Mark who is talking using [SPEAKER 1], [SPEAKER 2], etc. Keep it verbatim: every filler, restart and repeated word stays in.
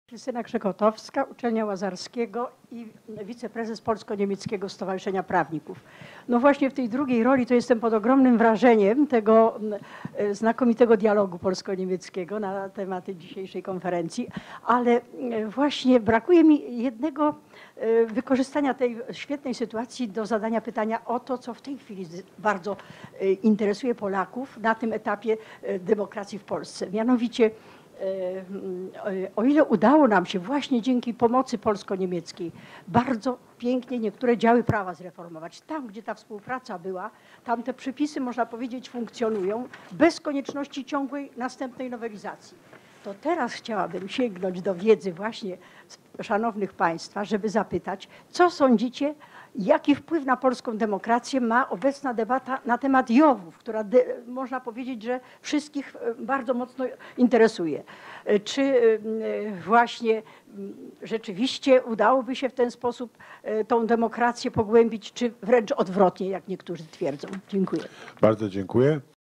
[SPEAKER 1] Krystyna Krzekotowska, Uczelnia Łazarskiego i wiceprezes Polsko-Niemieckiego Stowarzyszenia Prawników. No właśnie w tej drugiej roli to jestem pod ogromnym wrażeniem tego znakomitego dialogu polsko-niemieckiego na tematy dzisiejszej konferencji, ale właśnie brakuje mi jednego wykorzystania tej świetnej sytuacji do zadania pytania o to, co w tej chwili bardzo interesuje Polaków na tym etapie demokracji w Polsce. Mianowicie o ile udało nam się właśnie dzięki pomocy polsko-niemieckiej bardzo pięknie niektóre działy prawa zreformować. Tam, gdzie ta współpraca była, tam te przepisy, można powiedzieć, funkcjonują bez konieczności ciągłej następnej nowelizacji. To teraz chciałabym sięgnąć do wiedzy właśnie szanownych Państwa, żeby zapytać, co sądzicie, jaki wpływ na polską demokrację ma obecna debata na temat JOW-ów, która de, można powiedzieć, że wszystkich bardzo mocno interesuje. Czy właśnie rzeczywiście udałoby się w ten sposób tą demokrację pogłębić, czy wręcz odwrotnie, jak niektórzy twierdzą? Dziękuję.
[SPEAKER 2] Bardzo dziękuję.